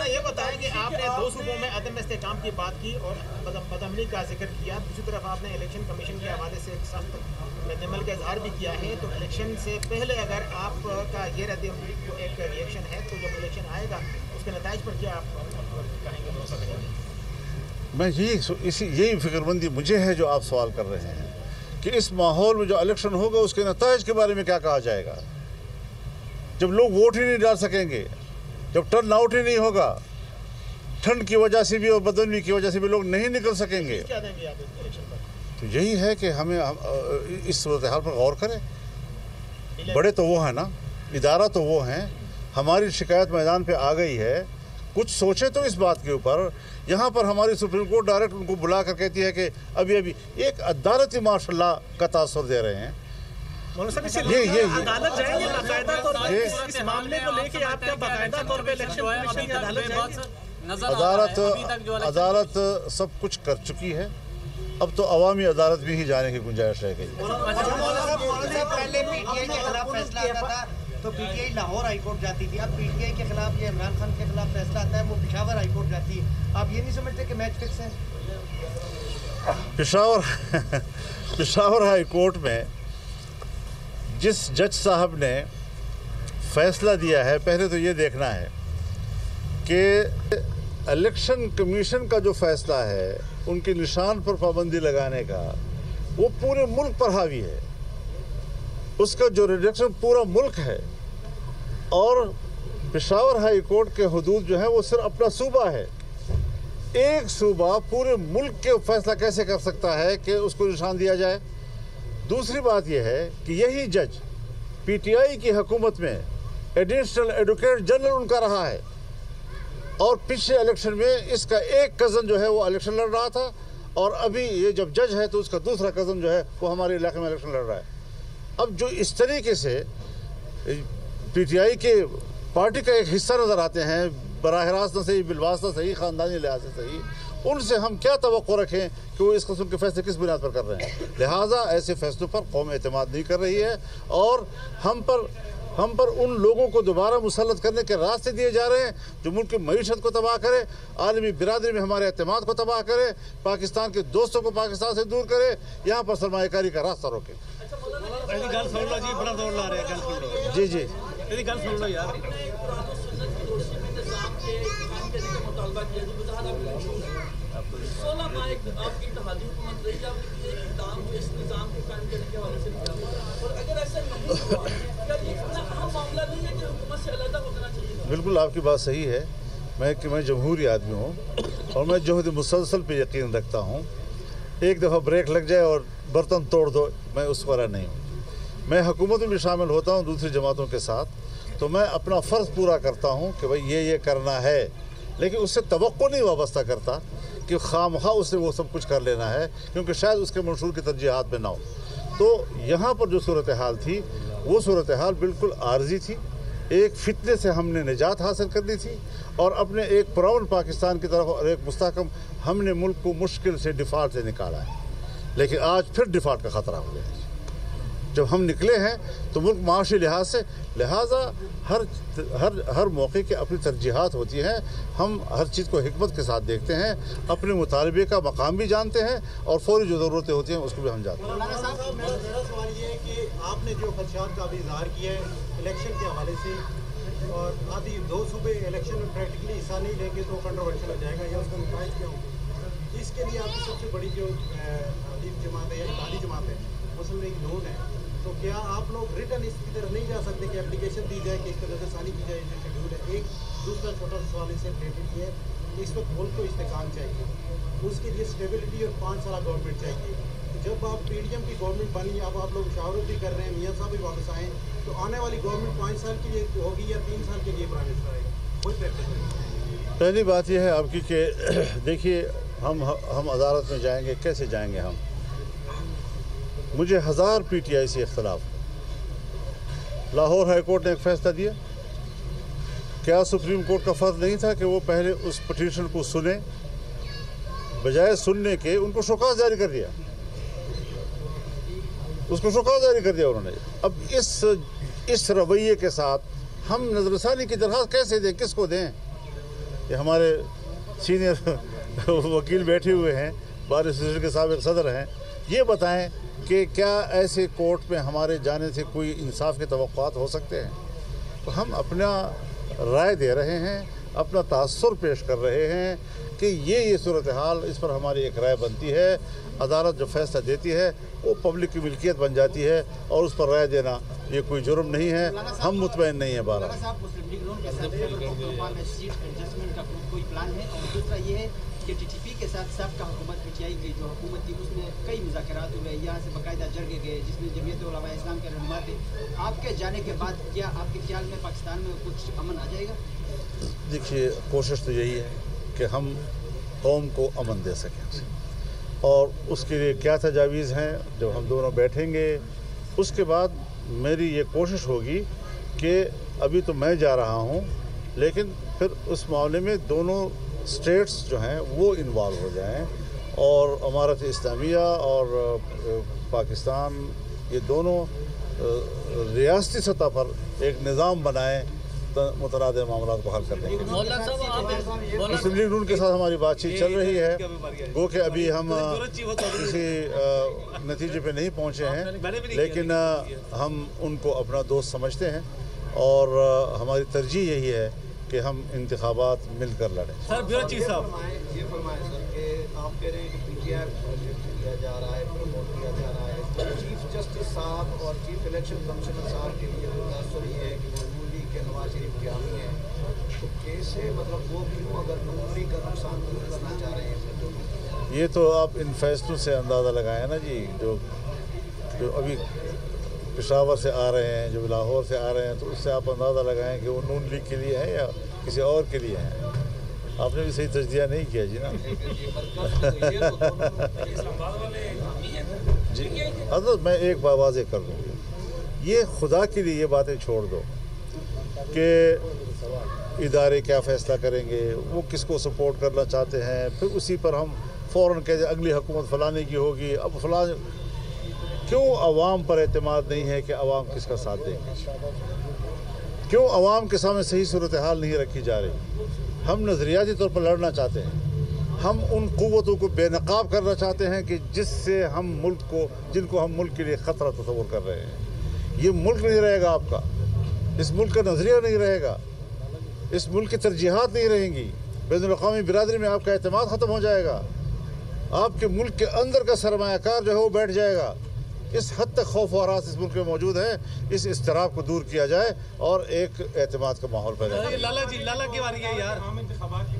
یہ بتائیں کہ آپ نے 2 صوبوں میں عدم استحکام کی بات کی اور بدامنی کا ذکر کیا، دوسری طرف آپ نے الیکشن کمیشن کے حوالے سے ایک سخت رد عمل کا اظہار بھی کیا ہے، تو الیکشن سے پہلے اگر آپ کا یہ رد عمل ایک ریئیکشن ہے تو جب الیکشن آئے گا اس کے نتائج پر کیا آپ کہیں گے؟ میں یہی فکر مندی مجھے ہے جو آپ سوال کر رہے ہیں کہ اس ماحول میں جو الیکشن ہوگا اس کے نتائج کے بارے میں کیا کہا جائے گا، جب لوگ ووٹ ہی نہیں ڈال سکیں گے، جب ٹرن آؤٹ ہی نہیں ہوگا، ٹھنڈ کی وجہ سے بھی اور بدنمی کی وجہ سے بھی لوگ نہیں نکل سکیں گے، تو یہی ہے کہ ہمیں اس صورتحال پر غور کریں۔ بڑے تو وہ ہیں نا، ادارہ تو وہ ہیں، ہماری شکایت میدان پہ آ گئی ہے، کچھ سوچیں تو اس بات کے اوپر۔ یہاں پر ہماری سپریم کورٹ ڈائریکٹ ان کو بلا کر کہتی ہے کہ ابھی ایک عدالتی ماشاء اللہ کا تاثر دے رہے ہیں۔ عدالت جائیں گے باقاعدہ طور پر اس معاملے کو لے کے آپ کیا باقاعدہ طور پہ الیکشن کمیشن کی عدالت سب کچھ کر چکی ہے، اب تو عوامی عدالت بھی ہی جانے کی گنجائش رہ گئی۔ پہلے پی ٹی آئی کے خلاف فیصلہ آتا تھا تو پی ٹی آئی لاہور ہائی کورٹ جاتی تھی، اب پی ٹی آئی کے خلاف یہ عمران خان کے خلاف فیصلہ آتا ہے وہ پشاور ہائی کورٹ جاتی ہے، آپ یہ نہیں سمجھتے کہ میچ فکس ہے؟ پشاور ہائی کورٹ میں جس جج صاحب نے فیصلہ دیا ہے، پہلے تو یہ دیکھنا ہے کہ الیکشن کمیشن کا جو فیصلہ ہے ان کے نشان پر پابندی لگانے کا، وہ پورے ملک پر حاوی ہے، اس کا جو ریڈکشن پورا ملک ہے، اور پشاور ہائی کورٹ کے حدود جو ہیں وہ صرف اپنا صوبہ ہے۔ ایک صوبہ پورے ملک کے فیصلہ کیسے کر سکتا ہے کہ اس کو نشان دیا جائے؟ دوسری بات یہ ہے کہ یہی جج پی ٹی آئی کی حکومت میں ایڈیشنل ایڈوکیٹ جنرل ان کا رہا ہے، اور پچھلے الیکشن میں اس کا ایک کزن جو ہے وہ الیکشن لڑ رہا تھا، اور ابھی یہ جب جج ہے تو اس کا دوسرا کزن جو ہے وہ ہمارے علاقے میں الیکشن لڑ رہا ہے۔ اب جو اس طریقے سے پی ٹی آئی کے پارٹی کا ایک حصہ نظر آتے ہیں، براہ راست نہ صحیح، بالواسطہ صحیح، خاندانی لحاظ سے صحیح، ان سے ہم کیا توقع رکھیں کہ وہ اس قسم کے فیصلے کس بنیاد پر کر رہے ہیں؟ لہٰذا ایسے فیصلوں پر قوم اعتماد نہیں کر رہی ہے، اور ہم پر ان لوگوں کو دوبارہ مسلط کرنے کے راستے دیے جا رہے ہیں جو ملک کی معیشت کو تباہ کرے، عالمی برادری میں ہمارے اعتماد کو تباہ کرے، پاکستان کے دوستوں کو پاکستان سے دور کرے، یہاں پر سرمایہ کاری کا راستہ روکے۔ جی جی بالکل آپ کی بات صحیح ہے، میں جمہوری آدمی ہوں اور میں جوہد مسلسل پہ یقین رکھتا ہوں۔ ایک دفعہ بریک لگ جائے اور برتن توڑ دو، میں اس والا نہیں ہوں۔ میں حکومت میں بھی شامل ہوتا ہوں دوسری جماعتوں کے ساتھ، تو میں اپنا فرض پورا کرتا ہوں کہ بھائی یہ کرنا ہے، لیکن اس سے توقع نہیں وابستہ کرتا کہ خواہ اس سے وہ سب کچھ کر لینا ہے، کیونکہ شاید اس کے منشور کی ترجیحات میں نہ ہو۔ تو یہاں پر جو صورتحال تھی وہ صورتحال بالکل عارضی تھی، ایک فتنے سے ہم نے نجات حاصل کرنی تھی، اور اپنے ایک پراؤن پاکستان کی طرف اور ایک مستحکم ہم نے ملک کو مشکل سے ڈیفالٹ سے نکالا ہے، لیکن آج پھر ڈیفالٹ کا خطرہ ہو گیا ہے۔ جب ہم نکلے ہیں تو ملک معاشی لحاظ سے، لہٰذا ہر موقع کی اپنی ترجیحات ہوتی ہیں، ہم ہر چیز کو حکمت کے ساتھ دیکھتے ہیں، اپنے مطالبے کا مقام بھی جانتے ہیں، اور فوری جو ضرورتیں ہوتی ہیں اس کو بھی ہم جانتے ہیں۔ مولانا صاحب میرا سوال یہ ہے کہ آپ نے جو خدشات کا بھی اظہار کیا ہے الیکشن کے حوالے سے، اور آدھی 2 صوبے الیکشن میں پریکٹیکلی حصہ نہیں لیں گے تو کنٹروورشل ہو جائے گا یا اس کا نتائج کیا ہوگا، اس کے لیے آپ کی سب سے بڑی جو حدیث جماعت ہے یا اتحادی جماعت ہے مسلم لیگ نون ہے، تو کیا آپ لوگ ریٹرن اس کی طرف نہیں جا سکتے کہ اپلیکیشن دی جائے کہ اس پر نظر ثانی کی جائے جو شیڈیول ہے؟ ایک دوسرا چھوٹا سا سوال اس سے ریلیٹڈ یہ ہے، اس وقت ملک کو استحکام چاہیے، اس کے لیے اسٹیبلٹی اور 5 سالہ گورنمنٹ چاہیے۔ جب آپ پی ڈی ایم کی گورنمنٹ بنی، اب آپ لوگ مشاورت بھی کر رہے ہیں، میاں صاحب بھی واپس آئے، تو آنے والی گورنمنٹ 5 سال کے لیے ہوگی یا 3 سال کے لیے پرائم منسٹر آئے گا؟ کوئی پریکٹس؟ پہلی بات یہ ہے آپ کی کہ دیکھیے ہم عدالت میں جائیں گے، کیسے جائیں گے ہم؟ مجھے 1000 پی ٹی آئی سے اختلاف۔ لاہور ہائی کورٹ نے ایک فیصلہ دیا، کیا سپریم کورٹ کا فرض نہیں تھا کہ وہ پہلے اس پٹیشن کو سنے؟ بجائے سننے کے ان کو شوکاز جاری کر دیا، اس کو شوکاز جاری کر دیا انہوں نے۔ اب اس رویے کے ساتھ ہم نظر ثانی کی درخواست کیسے دیں، کس کو دیں؟ یہ ہمارے سینئر وکیل بیٹھے ہوئے ہیں، بار ایسوسیشن کے سابق صدر ہیں، یہ بتائیں کہ کیا ایسے کورٹ میں ہمارے جانے سے کوئی انصاف کے توقعات ہو سکتے ہیں؟ تو ہم اپنا رائے دے رہے ہیں، اپنا تاثر پیش کر رہے ہیں کہ یہ صورتحال، اس پر ہماری ایک رائے بنتی ہے، عدالت جو فیصلہ دیتی ہے وہ پبلک کی ملکیت بن جاتی ہے، اور اس پر رائے دینا یہ کوئی جرم نہیں ہے، ہم مطمئن نہیں ہیں بارہ۔ کوئی پلان ہے؟ اور دوسرا یہ ہے کہ ٹی ٹی پی کے ساتھ سابقہ حکومت پی ٹی آئی کی جو حکومت تھی اس میں کئی مذاکرات ہوئے، یہاں سے باقاعدہ جرگے گئے جس میں جمعیت علماء اسلام کے رہنما تھے، آپ کے جانے کے بعد کیا آپ کے خیال میں پاکستان میں کچھ امن آ جائے گا؟ دیکھیے، کوشش تو یہی ہے کہ ہم قوم کو امن دے سکیں، اور اس کے لیے کیا تجاویز ہیں جب ہم دونوں بیٹھیں گے، اس کے بعد میری یہ کوشش ہوگی کہ ابھی تو میں جا رہا ہوں، لیکن پھر اس معاملے میں دونوں اسٹیٹس جو ہیں وہ انوالو ہو جائیں، اور امارت اسلامیہ اور پاکستان یہ دونوں ریاستی سطح پر ایک نظام بنائیں متنازع معاملات کو حل کرنے کے لیے۔ مسلم لیگ نون کے ساتھ ہماری بات چیت چل رہی ہے، گو کہ ابھی ہم کسی نتیجے پہ نہیں پہنچے ہیں، لیکن ہم ان کو اپنا دوست سمجھتے ہیں، اور ہماری ترجیح یہی ہے کہ ہم انتخابات مل کر لڑیں۔ سر بیورو چیف صاحب یہ فرمائیں سر کہ آپ کہہ رہے ہیں کہ پی ٹی آئی پروجیکٹ کیا جا رہا ہے، پروموٹ کیا جا رہا ہے، چیف جسٹس صاحب اور چیف الیکشن کمشنر صاحب کے لیے تاثر یہ ہے کہ وہ نون لیگ کے نواز شریف کے حامی ہیں، تو کیسے مطلب وہ کیوں اگر نون لیگ کا نقصان دور کرنا چاہ رہے ہیں؟ یہ تو آپ ان فیصلوں سے اندازہ لگائیں نا جی، جو ابھی پشاور سے آ رہے ہیں، جو لاہور سے آ رہے ہیں، تو اس سے آپ اندازہ لگائیں کہ وہ نون لیگ کے لیے ہیں یا کسی اور کے لیے ہیں۔ آپ نے بھی صحیح تجزیہ نہیں کیا جی نا۔ جی حضرت، میں ایک بات واضح کر دوں، یہ خدا کے لیے یہ باتیں چھوڑ دو کہ ادارے کیا فیصلہ کریں گے، وہ کس کو سپورٹ کرنا چاہتے ہیں، پھر اسی پر ہم فوراً کہتے ہیں اگلی حکومت فلانے کی ہوگی، اب فلاں۔ کیوں عوام پر اعتماد نہیں ہے کہ عوام کس کا ساتھ دیں گے؟ کیوں عوام کے سامنے صحیح صورتحال نہیں رکھی جا رہی؟ ہم نظریاتی طور پر لڑنا چاہتے ہیں، ہم ان قوتوں کو بے نقاب کرنا چاہتے ہیں کہ جس سے ہم ملک کو، جن کو ہم ملک کے لیے خطرہ تصور کر رہے ہیں۔ یہ ملک نہیں رہے گا آپ کا، اس ملک کا نظریہ نہیں رہے گا، اس ملک کی ترجیحات نہیں رہیں گی، بین الاقوامی برادری میں آپ کا اعتماد ختم ہو جائے گا، آپ کے ملک کے اندر کا سرمایہ کار جو ہے وہ بیٹھ جائے گا۔ اس حد تک خوف و ہراس اس ملک میں موجود ہے، اس اضطراب کو دور کیا جائے اور ایک اعتماد کا ماحول پیدا کیا جائے۔ لالا جی، لالا کی باری ہے یار۔